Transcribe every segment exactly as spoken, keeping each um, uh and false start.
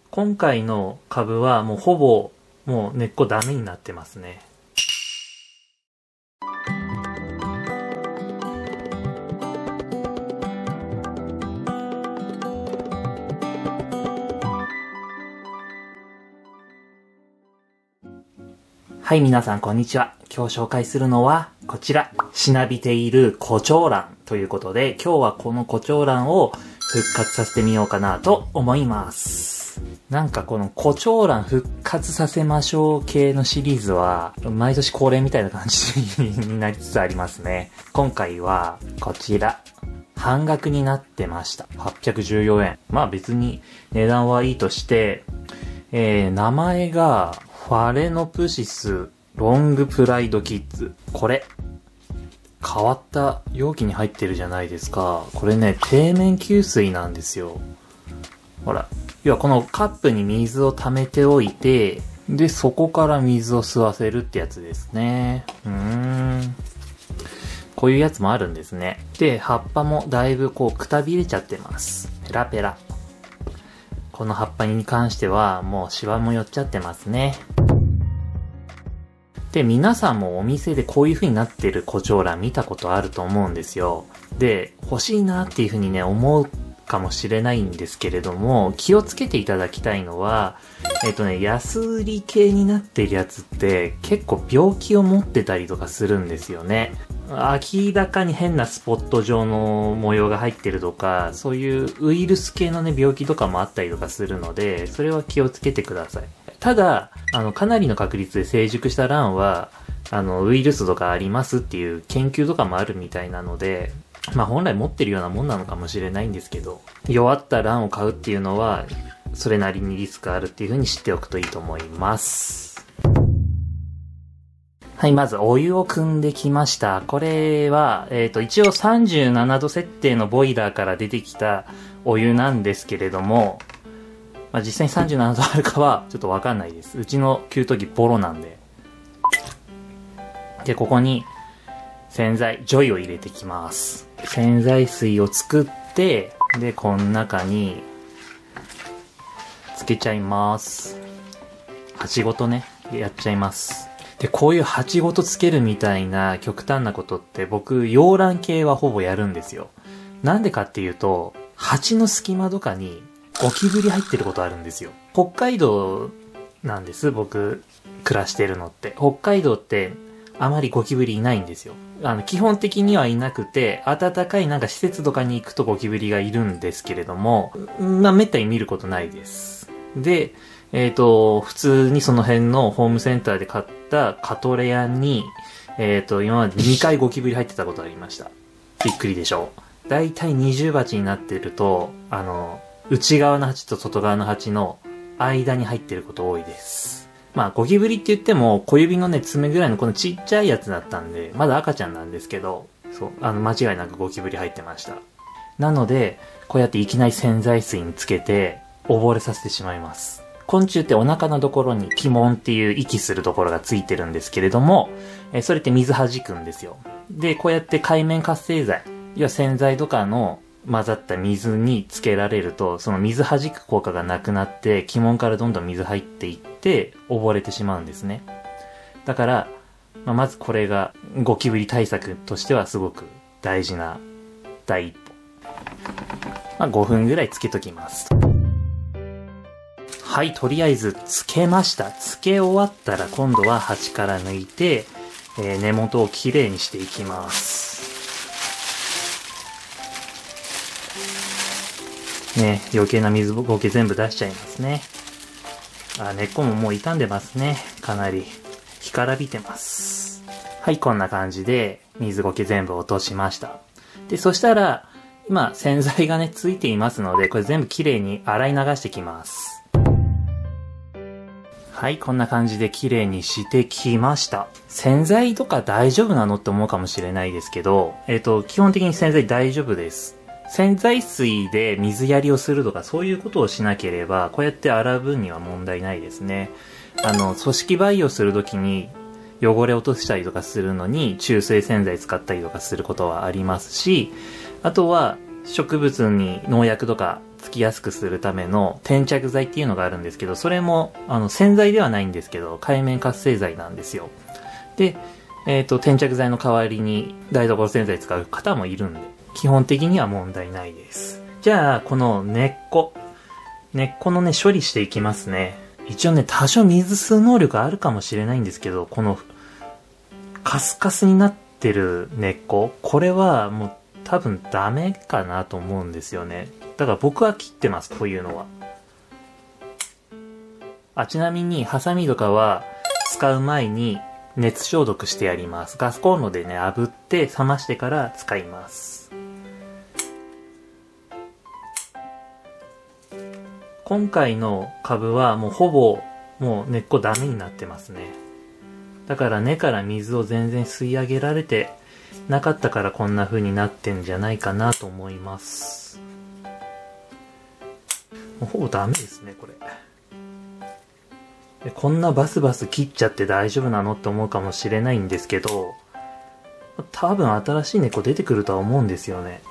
今回の株はもうほぼもう根っこダメになってますね。はい、皆さんこんにちは。今日紹介するのはこちら、しなびているコチョウランということで、今日はこのコチョウランを復活させてみようかなと思います。なんかこのコチョウラン復活させましょう系のシリーズは毎年恒例みたいな感じになりつつありますね。今回はこちら、半額になってました。はっぴゃくじゅうよえん。まあ別に値段はいいとして、えー、名前がファレノプシスロングプライドキッズ。これ変わった容器に入ってるじゃないですか。これね、底面給水なんですよ。ほら、要はこのカップに水を溜めておいて、でそこから水を吸わせるってやつですね。うーん、こういうやつもあるんですね。で葉っぱもだいぶこうくたびれちゃってます。ペラペラ。この葉っぱに関してはもうシワも寄っちゃってますね。で、皆さんもお店でこういう風になってるコチョウラン見たことあると思うんですよ。で、欲しいなっていう風にね、思うかもしれないんですけれども、気をつけていただきたいのは、えっとね、安売り系になってるやつって結構病気を持ってたりとかするんですよね。明らかに変なスポット状の模様が入ってるとか、そういうウイルス系のね、病気とかもあったりとかするので、それは気をつけてください。ただ、あの、かなりの確率で成熟した卵は、あの、ウイルスとかありますっていう研究とかもあるみたいなので、まあ本来持ってるようなもんなのかもしれないんですけど、弱った卵を買うっていうのは、それなりにリスクあるっていう風に知っておくといいと思います。はい、まずお湯を汲んできました。これは、えっと、一応さんじゅうななど設定のボイラーから出てきたお湯なんですけれども、まあ、実際にさんじゅうななどあるかはちょっとわかんないです。うちの給湯器ボロなんで。で、ここに洗剤、ジョイを入れてきます。洗剤水を作って、で、この中につけちゃいます。鉢ごとね、やっちゃいます。で、こういう鉢ごとつけるみたいな極端なことって僕、洋蘭系はほぼやるんですよ。なんでかっていうと、鉢の隙間とかにゴキブリ入ってることあるんですよ。北海道なんです、僕、暮らしてるのって。北海道ってあまりゴキブリいないんですよ。あの、基本的にはいなくて、暖かいなんか施設とかに行くとゴキブリがいるんですけれども、まあ、めったに見ることないです。で、えっと、普通にその辺のホームセンターで買ったカトレアに、えっと、今までにかいゴキブリ入ってたことありました。びっくりでしょう。だいたい二重鉢になってると、あの、内側の鉢と外側の鉢の間に入ってること多いです。まあ、ゴキブリって言っても、小指のね、爪ぐらいのこのちっちゃいやつだったんで、まだ赤ちゃんなんですけど、そう、あの、間違いなくゴキブリ入ってました。なので、こうやっていきなり洗剤水につけて、溺れさせてしまいます。昆虫ってお腹のところに気門っていう息するところがついてるんですけれども、えそれって水弾くんですよ。で、こうやって界面活性剤、要は洗剤とかの混ざった水につけられると、その水弾く効果がなくなって、気門からどんどん水入っていって、溺れてしまうんですね。だから、まあ、まずこれがゴキブリ対策としてはすごく大事な第一歩。まあ、ごふんぐらいつけときます。はい、とりあえずつけました。つけ終わったら今度は鉢から抜いて、えー、根元をきれいにしていきます。ね、余計な水ゴケ全部出しちゃいますね。あ、根っこももう傷んでますね。かなり干からびてます。はい、こんな感じで水ゴケ全部落としました。で、そしたら今洗剤がねついていますので、これ全部きれいに洗い流してきます。はい、こんな感じで綺麗にしてきました。洗剤とか大丈夫なのって思うかもしれないですけど、えっと、基本的に洗剤大丈夫です。洗剤水で水やりをするとかそういうことをしなければ、こうやって洗う分には問題ないですね。あの、組織培養するときに汚れ落としたりとかするのに中性洗剤使ったりとかすることはありますし、あとは植物に農薬とかつきやすくするための転着剤っていうのがあるんですけど、それもあの洗剤ではないんですけど、界面活性剤なんですよ。で、えっと、転着剤の代わりに台所洗剤使う方もいるんで、基本的には問題ないです。じゃあ、この根っこ。根っこのね、処理していきますね。一応ね、多少水吸う能力あるかもしれないんですけど、この、カスカスになってる根っこ、これはもう多分ダメかなと思うんですよね。だから僕は切ってます、こういうのは。あ、ちなみに、ハサミとかは使う前に熱消毒してやります。ガスコンロでね、炙って冷ましてから使います。今回の株はもうほぼもう根っこダメになってますね。だから根から水を全然吸い上げられてなかったからこんな風になってんじゃないかなと思います。もうほぼダメですね、これ。でこんなバスバス切っちゃって大丈夫なのって思うかもしれないんですけど、多分新しい根っこ出てくるとは思うんですよね。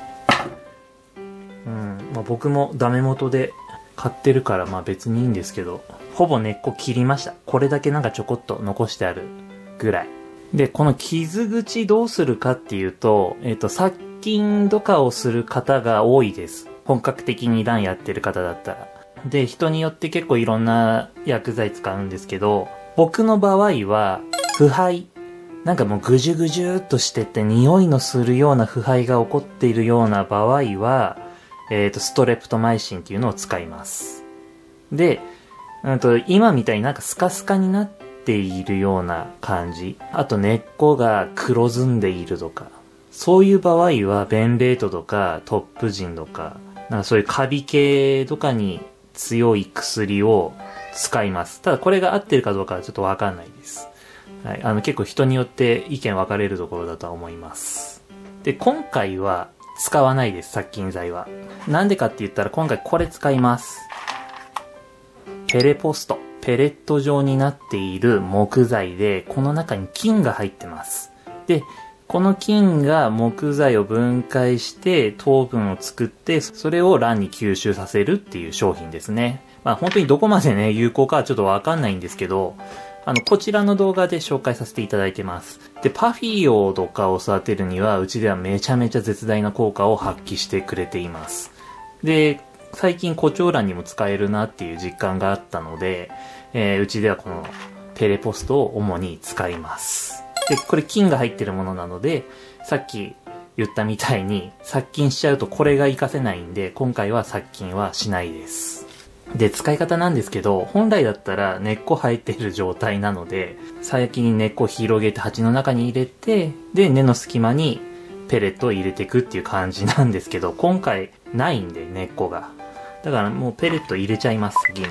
うん。まあ、僕もダメ元で買ってるからまあ別にいいんですけど、ほぼ根っこ切りました。これだけなんかちょこっと残してあるぐらい。で、この傷口どうするかっていうと、えっと、殺菌とかをする方が多いです。本格的にランやってる方だったら。で、人によって結構いろんな薬剤使うんですけど、僕の場合は、腐敗。なんかもうぐじゅぐじゅーっとしてて匂いのするような腐敗が起こっているような場合は、えっと、ストレプトマイシンっていうのを使います。で、うんと、今みたいになんかスカスカになっているような感じ。あと根っこが黒ずんでいるとか。そういう場合は、ベンレートとかトップジンとか、なんかそういうカビ系とかに強い薬を使います。ただこれが合ってるかどうかはちょっとわかんないです。はい。あの結構人によって意見分かれるところだとは思います。で、今回は使わないです、殺菌剤は。なんでかって言ったら今回これ使います。ペレポスト。ペレット状になっている木材で、この中に菌が入ってます。で、この菌が木材を分解して糖分を作って、それを卵に吸収させるっていう商品ですね。まあ本当にどこまでね、有効かはちょっとわかんないんですけど、あの、こちらの動画で紹介させていただいてます。で、パフィオとかを育てるには、うちではめちゃめちゃ絶大な効果を発揮してくれています。で、最近胡蝶蘭にも使えるなっていう実感があったので、えー、うちではこのペレポストを主に使います。で、これ菌が入ってるものなので、さっき言ったみたいに殺菌しちゃうとこれが活かせないんで、今回は殺菌はしないです。で、使い方なんですけど、本来だったら根っこ生えてる状態なので、先に根っこを広げて鉢の中に入れて、で、根の隙間にペレットを入れていくっていう感じなんですけど、今回ないんで根っこが。だからもうペレット入れちゃいます、次に。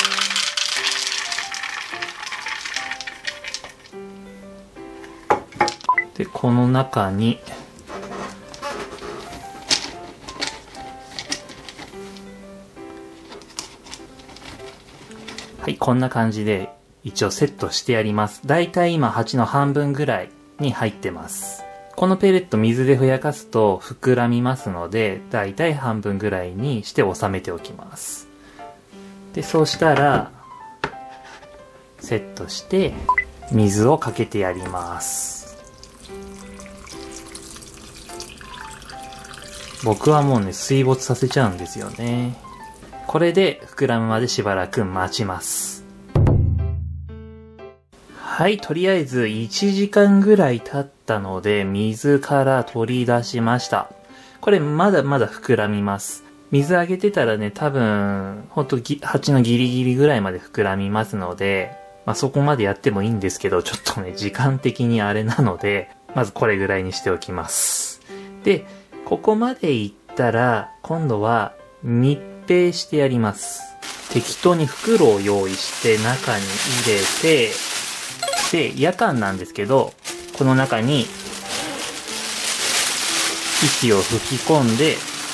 で、この中に、はい、こんな感じで一応セットしてやります。だいたい今鉢の半分ぐらいに入ってます。このペレット水でふやかすと膨らみますので、だいたい半分ぐらいにして収めておきます。で、そうしたら、セットして水をかけてやります。僕はもうね、水没させちゃうんですよね。これで膨らむまでしばらく待ちます。はい、とりあえずいちじかんぐらい経ったので、水から取り出しました。これまだまだ膨らみます。水あげてたらね、多分、ほんと鉢のギリギリぐらいまで膨らみますので、まあそこまでやってもいいんですけど、ちょっとね、時間的にあれなので、まずこれぐらいにしておきます。で、ここまでいったら、今度は密閉してやります。適当に袋を用意して中に入れて、で、夜間なんですけど、この中に息を吹き込んで、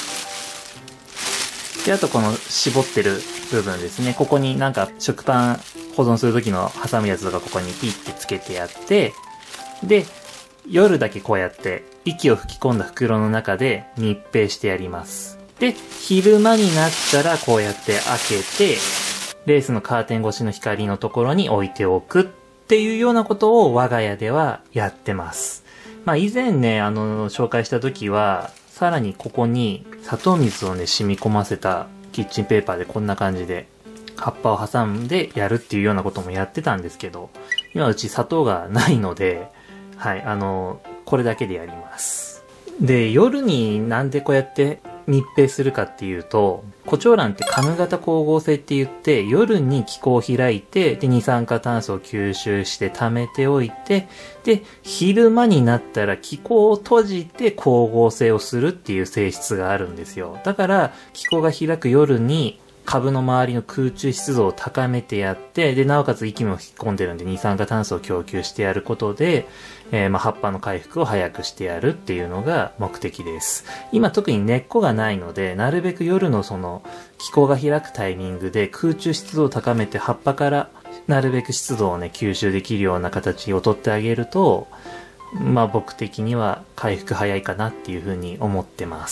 で、あとこの絞ってる部分ですね。ここになんか食パン保存する時の挟むやつとかここにピッてつけてやって、で、夜だけこうやって息を吹き込んだ袋の中で密閉してやります。 で、昼間になったらこうやって開けて、レースのカーテン越しの光のところに置いておくっていうようなことを我が家ではやってます。まあ以前ね、あの、紹介した時は、さらにここに砂糖水をね、染み込ませたキッチンペーパーでこんな感じで葉っぱを挟んでやるっていうようなこともやってたんですけど、今うち砂糖がないので、はい、あの、これだけでやります。で、夜になんでこうやって密閉するかっていうと、コチョウランってカム型光合成って言って、夜に気孔を開いて、で、二酸化炭素を吸収して溜めておいて、で、昼間になったら気孔を閉じて光合成をするっていう性質があるんですよ。だから、気孔が開く夜に、株の周りの空中湿度を高めてやって、で、なおかつ息も引き込んでるんで二酸化炭素を供給してやることで、えー、まあ、葉っぱの回復を早くしてやるっていうのが目的です。今特に根っこがないので、なるべく夜のその気孔が開くタイミングで空中湿度を高めて葉っぱからなるべく湿度をね、吸収できるような形をとってあげると、まあ僕的には回復早いかなっていうふうに思ってます。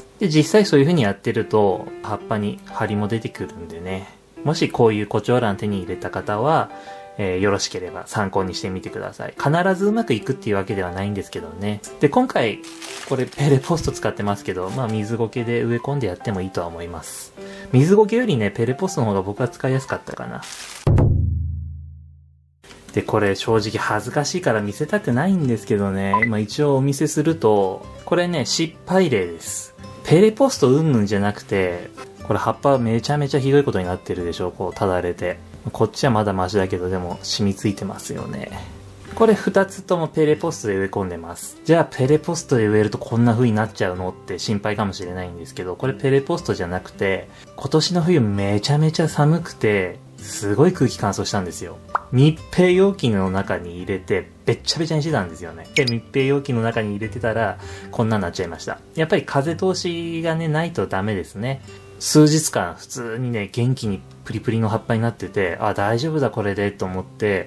で、実際そういう風にやってると、葉っぱに張りも出てくるんでね。もしこういうコチョウラン手に入れた方は、えー、よろしければ参考にしてみてください。必ずうまくいくっていうわけではないんですけどね。で、今回、これペレポスト使ってますけど、まあ水苔で植え込んでやってもいいとは思います。水苔よりね、ペレポストの方が僕は使いやすかったかな。で、これ正直恥ずかしいから見せたくないんですけどね。まあ一応お見せすると、これね、失敗例です。ペレポストうんぬんじゃなくて、これ葉っぱめちゃめちゃひどいことになってるでしょ、こうただれて。こっちはまだマシだけど、でも染みついてますよね。これ二つともペレポストで植え込んでます。じゃあペレポストで植えるとこんな風になっちゃうのって心配かもしれないんですけど、これペレポストじゃなくて、今年の冬めちゃめちゃ寒くて、すごい空気乾燥したんですよ。密閉容器の中に入れて、べっちゃべちゃにしてたんですよね。で、密閉容器の中に入れてたら、こんなになっちゃいました。やっぱり風通しがね、ないとダメですね。数日間、普通にね、元気にプリプリの葉っぱになってて、あ、大丈夫だこれで、と思って、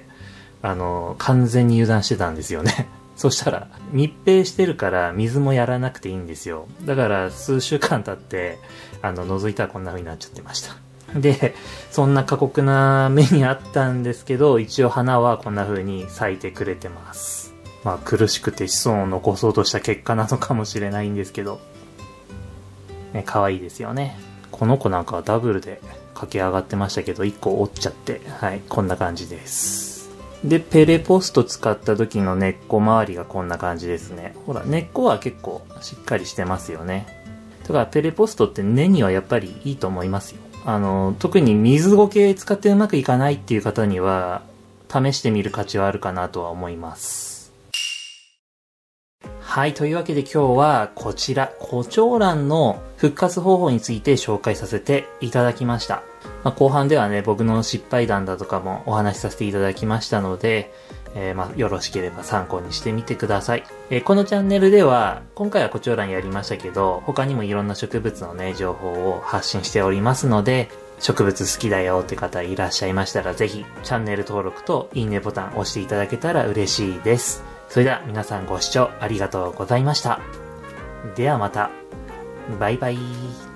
あの、完全に油断してたんですよね。そしたら、密閉してるから水もやらなくていいんですよ。だから、数週間経って、あの、覗いたらこんな風になっちゃってました。で、そんな過酷な目にあったんですけど、一応花はこんな風に咲いてくれてます。まあ苦しくて子孫を残そうとした結果なのかもしれないんですけど、ね、可愛いですよね。この子なんかはダブルで駆け上がってましたけど、いっこ折っちゃって、はい、こんな感じです。で、ペレポスト使った時の根っこ周りがこんな感じですね。ほら、根っこは結構しっかりしてますよね。だからペレポストって根にはやっぱりいいと思いますよ。あの、特に水苔使ってうまくいかないっていう方には、試してみる価値はあるかなとは思います。はい、というわけで今日はこちら、コチョウランの復活方法について紹介させていただきました。まあ、後半ではね、僕の失敗談だとかもお話しさせていただきましたので、えー、まあ、よろしければ参考にしてみてください。えー、このチャンネルでは、今回はコチョウランやりましたけど、他にもいろんな植物のね、情報を発信しておりますので、植物好きだよって方いらっしゃいましたら、ぜひ、チャンネル登録といいねボタン押していただけたら嬉しいです。それでは皆さんご視聴ありがとうございました。ではまた。バイバイ。